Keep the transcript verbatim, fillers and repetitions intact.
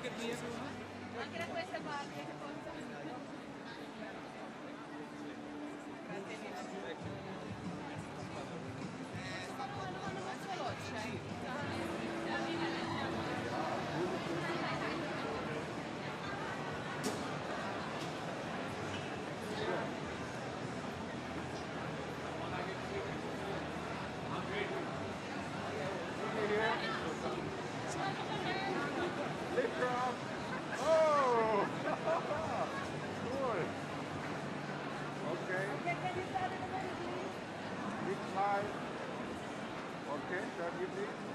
che riesco. Anche da questa parte, forza. Grazie mille. No, no, no, molto veloce. Lift her up. Oh! Cool. Okay. Okay, can you start it again, please? Big slide. Okay, turn you please.